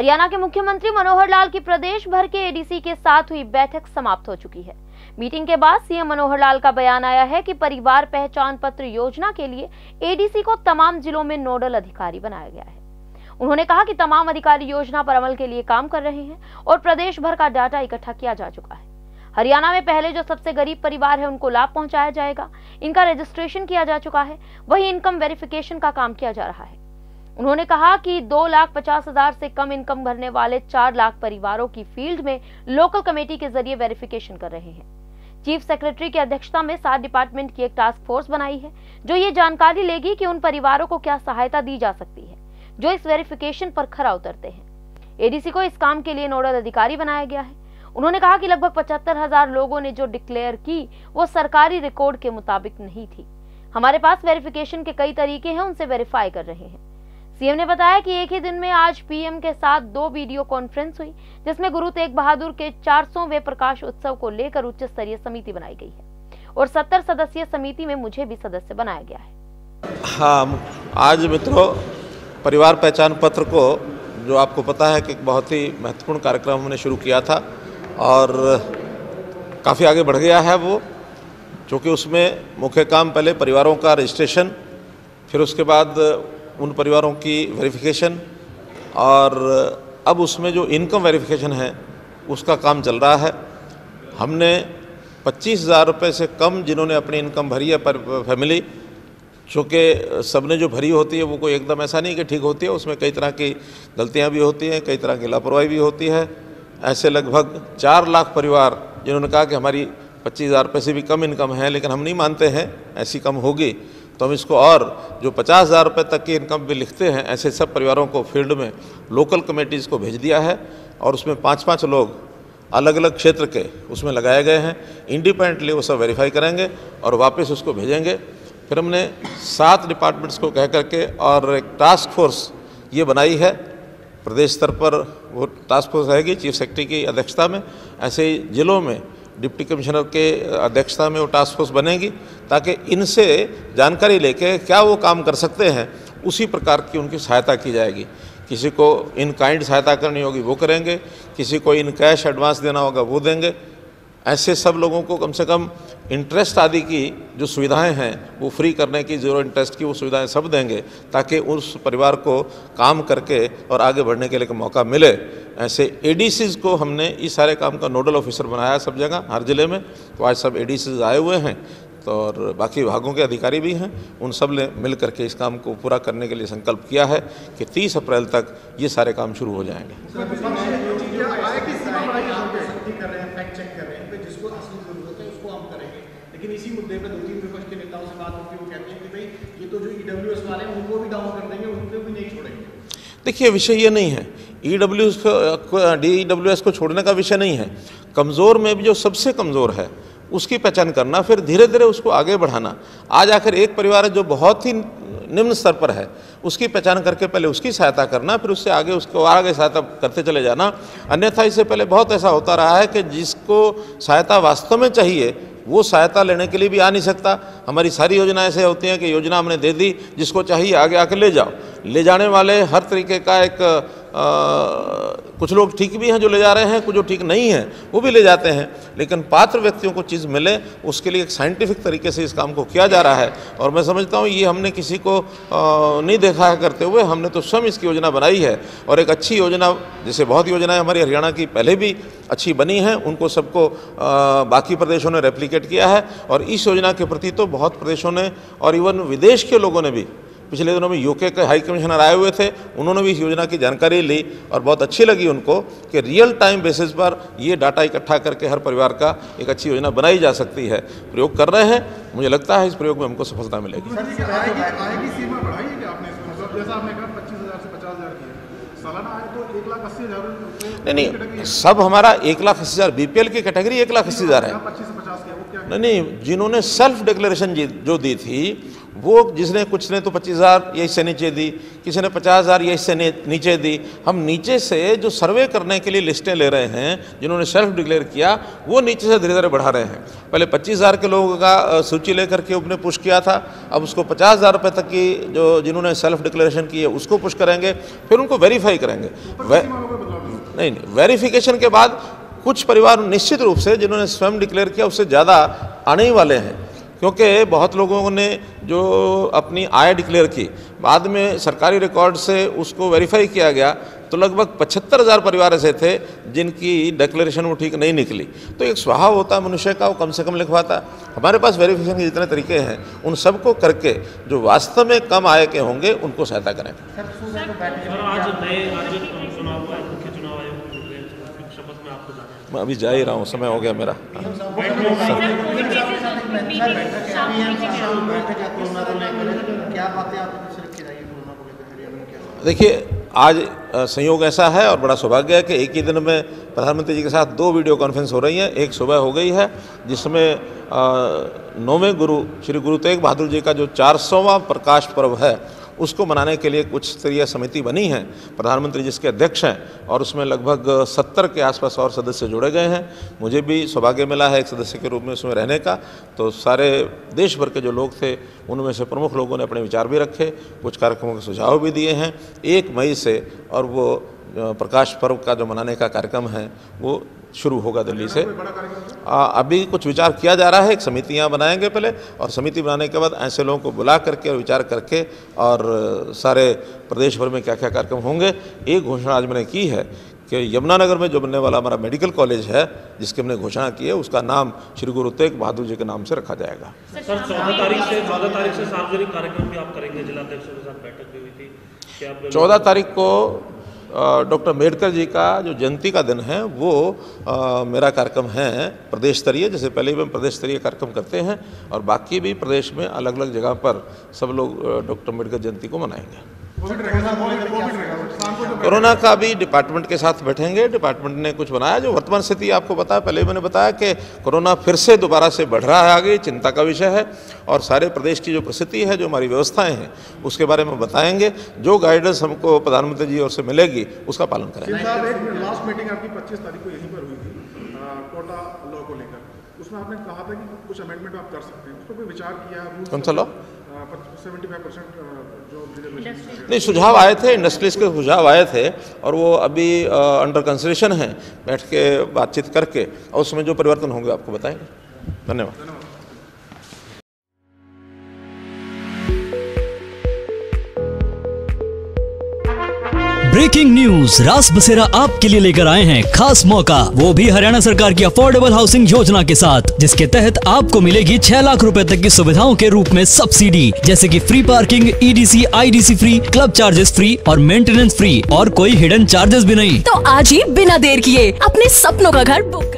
हरियाणा के मुख्यमंत्री मनोहर लाल की प्रदेश भर के एडीसी के साथ हुई बैठक समाप्त हो चुकी है। मीटिंग के बाद सीएम मनोहर लाल का बयान आया है कि परिवार पहचान पत्र योजना के लिए एडीसी को तमाम जिलों में नोडल अधिकारी बनाया गया है। उन्होंने कहा कि तमाम अधिकारी योजना पर अमल के लिए काम कर रहे हैं और प्रदेश भर का डाटा इकट्ठा किया जा चुका है। हरियाणा में पहले जो सबसे गरीब परिवार है उनको लाभ पहुंचाया जाएगा। इनका रजिस्ट्रेशन किया जा चुका है, वही इनकम वेरिफिकेशन का काम किया जा रहा है। उन्होंने कहा कि 2,50,000 से कम इनकम भरने वाले 4 लाख परिवारों की फील्ड में लोकल कमेटी के जरिए वेरिफिकेशन कर रहे हैं। चीफ सेक्रेटरी की अध्यक्षता में 7 डिपार्टमेंट की एक टास्क फोर्स बनाई है जो ये जानकारी लेगी कि उन परिवारों को क्या सहायता दी जा सकती है जो इस वेरिफिकेशन पर खरा उतरते हैं। एडीसी को इस काम के लिए नोडल अधिकारी बनाया गया है। उन्होंने कहा कि लगभग 75,000 लोगों ने जो डिक्लेयर की वो सरकारी रिकॉर्ड के मुताबिक नहीं थी। हमारे पास वेरिफिकेशन के कई तरीके हैं, उनसे वेरीफाई कर रहे हैं। सीएम ने बताया कि एक ही दिन में आज पीएम के साथ 2 वीडियो कॉन्फ्रेंस हुई जिसमें गुरु तेग बहादुर के 400वें प्रकाश उत्सव को लेकर उच्च स्तरीय समिति बनाई गई है और 70 सदस्यीय समिति में मुझे भी सदस्य बनाया गया है। हाँ, आज मित्रों, परिवार पहचान पत्र को, जो आपको पता है कि बहुत ही महत्वपूर्ण कार्यक्रम हमने शुरू किया था और काफ़ी आगे बढ़ गया है वो, क्योंकि उसमें मुख्य काम पहले परिवारों का रजिस्ट्रेशन, फिर उसके बाद उन परिवारों की वेरिफिकेशन और अब उसमें जो इनकम वेरिफिकेशन है उसका काम चल रहा है। हमने 25,000 रुपये से कम जिन्होंने अपनी इनकम भरी है पर फैमिली, चूँकि सबने जो भरी होती है वो कोई एकदम ऐसा नहीं कि ठीक होती है, उसमें कई तरह की गलतियाँ भी होती हैं, कई तरह की लापरवाही भी होती है। ऐसे लगभग 4 लाख परिवार जिन्होंने कहा कि हमारी 25,000 रुपये से भी कम इनकम है, लेकिन हम नहीं मानते हैं ऐसी कम होगी, तो हम इसको और जो 50,000 रुपये तक की इनकम भी लिखते हैं, ऐसे सब परिवारों को फील्ड में लोकल कमेटीज़ को भेज दिया है और उसमें 5-5 लोग अलग अलग क्षेत्र के उसमें लगाए गए हैं। इंडिपेंडेंटली वो सब वेरीफाई करेंगे और वापस उसको भेजेंगे। फिर हमने 7 डिपार्टमेंट्स को कह करके और एक टास्क फोर्स ये बनाई है प्रदेश स्तर पर, वो टास्क फोर्स रहेगी चीफ सेक्रेटरी की अध्यक्षता में। ऐसे ही जिलों में डिप्टी कमिश्नर के अध्यक्षता में वो टास्क फोर्स बनेगी ताकि इनसे जानकारी लेके क्या वो काम कर सकते हैं उसी प्रकार की उनकी सहायता की जाएगी। किसी को इन काइंड सहायता करनी होगी वो करेंगे, किसी को इन कैश एडवांस देना होगा वो देंगे। ऐसे सब लोगों को कम से कम इंटरेस्ट आदि की जो सुविधाएं हैं वो फ्री करने की, ज़ीरो इंटरेस्ट की वो सुविधाएं सब देंगे ताकि उस परिवार को काम करके और आगे बढ़ने के लिए मौका मिले। ऐसे एडीसीज़ को हमने इस सारे काम का नोडल ऑफिसर बनाया सब जगह, हर ज़िले में। तो आज सब एडीसीज़ आए हुए हैं तो और बाकी विभागों के अधिकारी भी हैं, उन सब ने मिल करके इस काम को पूरा करने के लिए संकल्प किया है कि 30 अप्रैल तक ये सारे काम शुरू हो जाएंगे। लेकिन इसी मुद्दे पर 2-3 विपक्ष के नेताओं से बात होती है, वो कहते हैं कि भाई ये तो जो ईडब्ल्यूएस वाले हैं उनको भी डाउन कर देंगे, उनको भी नहीं छोड़ेंगे। देखिए, विषय ये नहीं है, ईडब्ल्यूएस को छोड़ने का विषय नहीं है। कमज़ोर में भी जो सबसे कमज़ोर है उसकी पहचान करना, फिर धीरे धीरे उसको आगे बढ़ाना। आज आखिर एक परिवार है जो बहुत ही निम्न स्तर पर है, उसकी पहचान करके पहले उसकी सहायता करना, फिर उससे आगे उसको आगे सहायता करते चले जाना। अन्यथा इससे पहले बहुत ऐसा होता रहा है कि जिसको सहायता वास्तव में चाहिए वो सहायता लेने के लिए भी आ नहीं सकता। हमारी सारी योजनाएं ऐसे होती हैं कि योजना हमने दे दी, जिसको चाहिए आगे आके ले जाओ। ले जाने वाले हर तरीके का एक कुछ लोग ठीक भी हैं जो ले जा रहे हैं, कुछ जो ठीक नहीं हैं वो भी ले जाते हैं, लेकिन पात्र व्यक्तियों को चीज़ मिले उसके लिए एक साइंटिफिक तरीके से इस काम को किया जा रहा है। और मैं समझता हूँ ये हमने किसी को नहीं देखा है करते हुए, हमने तो स्वयं इसकी योजना बनाई है और एक अच्छी योजना, जैसे बहुत योजनाएं हमारी हरियाणा की पहले भी अच्छी बनी हैं, उनको सबको बाकी प्रदेशों ने रेप्लिकेट किया है। और इस योजना के प्रति तो बहुत प्रदेशों ने और इवन विदेश के लोगों ने भी, पिछले दिनों में यूके के हाई कमिश्नर आए हुए थे, उन्होंने भी इस योजना की जानकारी ली और बहुत अच्छी लगी उनको कि रियल टाइम बेसिस पर ये डाटा इकट्ठा करके हर परिवार का एक अच्छी योजना बनाई जा सकती है। प्रयोग कर रहे हैं, मुझे लगता है इस प्रयोग में हमको सफलता मिलेगी। नहीं, सब हमारा 1,80,000 बीपीएल की कैटेगरी 1,80,000 है। नहीं, जिन्होंने सेल्फ डिक्लेरेशन जो दी थी वो जिसने कुछ ने तो 25,000 या इससे नीचे दी, किसी ने 50,000 या इससे नीचे दी। हम नीचे से जो सर्वे करने के लिए लिस्टें ले रहे हैं, जिन्होंने सेल्फ डिक्लेयर किया, वो नीचे से धीरे धीरे बढ़ा रहे हैं। पहले 25,000 के लोगों का सूची लेकर के उसने पुश किया था, अब उसको 50,000 रुपये तक की जो जिन्होंने सेल्फ डिक्लेरेशन की है उसको पुश करेंगे, फिर उनको वेरीफाई करेंगे। नहीं, वेरिफिकेशन के बाद कुछ परिवार निश्चित रूप से जिन्होंने स्वयं डिक्लेयर किया उससे ज़्यादा आने ही वाले हैं, क्योंकि बहुत लोगों ने जो अपनी आय डिक्लेयर की, बाद में सरकारी रिकॉर्ड से उसको वेरीफाई किया गया, तो लगभग 75,000 परिवार ऐसे थे जिनकी डिक्लेरेशन वो ठीक नहीं निकली। तो एक स्वभाव होता है मनुष्य का, वो कम से कम लिखवाता है। हमारे पास वेरिफिकेशन के जितने तरीके हैं उन सबको करके जो वास्तव में कम आय के होंगे उनको सहायता करें। मैं अभी जा ही रहा हूँ, समय हो गया मेरा। देखिए, आज संयोग ऐसा है और बड़ा सौभाग्य है कि एक ही दिन में प्रधानमंत्री जी के साथ 2 वीडियो कॉन्फ्रेंस हो रही हैं। एक सुबह हो गई है जिसमें 9वें गुरु श्री गुरु तेग बहादुर जी का जो 400वां प्रकाश पर्व है उसको मनाने के लिए कुछ स्तरीय समिति बनी है, प्रधानमंत्री जिसके अध्यक्ष हैं, और उसमें लगभग 70 के आसपास और सदस्य जुड़े गए हैं। मुझे भी सौभाग्य मिला है एक सदस्य के रूप में उसमें रहने का। तो सारे देश भर के जो लोग थे उनमें से प्रमुख लोगों ने अपने विचार भी रखे, कुछ कार्यक्रमों के सुझाव भी दिए हैं। 1 मई से और वो प्रकाश पर्व का जो मनाने का कार्यक्रम है वो शुरू होगा दिल्ली से। अभी कुछ विचार किया जा रहा है, एक समितियाँ बनाएंगे पहले, और समिति बनाने के बाद ऐसे लोगों को बुला करके और विचार करके और सारे प्रदेश भर में क्या क्या कार्यक्रम होंगे। एक घोषणा आज मैंने की है कि यमुनानगर में जो बनने वाला हमारा मेडिकल कॉलेज है जिसकी हमने घोषणा की है, उसका नाम श्री गुरु तेग बहादुर जी के नाम से रखा जाएगा। सर 14 तारीख से सार्वजनिक कार्यक्रम भी आप करेंगे, जिलाध्यक्षों के साथ बैठक भी हुई थी। 14 तारीख को डॉक्टर अम्बेडकर जी का जो जयंती का दिन है वो मेरा कार्यक्रम है प्रदेश स्तरीय। जैसे पहले भी हम प्रदेश स्तरीय कार्यक्रम करते हैं और बाकी भी प्रदेश में अलग अलग जगह पर सब लोग डॉक्टर अम्बेडकर जयंती को मनाएंगे। कोरोना का भी डिपार्टमेंट के साथ बैठेंगे। डिपार्टमेंट ने कुछ बनाया जो वर्तमान स्थिति आपको बताया, पहले मैंने बताया कि कोरोना फिर से दोबारा से बढ़ रहा है, आगे चिंता का विषय है, और सारे प्रदेश की जो परिस्थिति है, जो हमारी व्यवस्थाएं हैं, उसके बारे में बताएंगे। जो गाइडेंस हमको प्रधानमंत्री जी ओर से मिलेगी उसका पालन करेंगे। लास्ट मीटिंग आपकी 25 तारीख को यहीं पर हुई थी कोटा लॉ को लेकर, उसमें आपने कहा था कि कुछ अमेंडमेंट आप कर सकते हैं, उस पर कोई विचार किया? कौन सा लॉ? 75% जो नहीं, सुझाव आए थे, इंडस्ट्रीज के सुझाव आए थे और वो अभी अंडर कंसिडरेशन है, बैठ के बातचीत करके, और उसमें जो परिवर्तन होंगे आपको बताएंगे। धन्यवाद। ब्रेकिंग न्यूज, रास बसेरा आपके लिए लेकर आए हैं खास मौका, वो भी हरियाणा सरकार की अफोर्डेबल हाउसिंग योजना के साथ, जिसके तहत आपको मिलेगी 6 लाख रुपए तक की सुविधाओं के रूप में सब्सिडी, जैसे कि free parking, EDC, IDC free, club charges free और मेंटेनेंस फ्री, और कोई हिडन चार्जेस भी नहीं। तो आज ही बिना देर किए अपने सपनों का घर बुक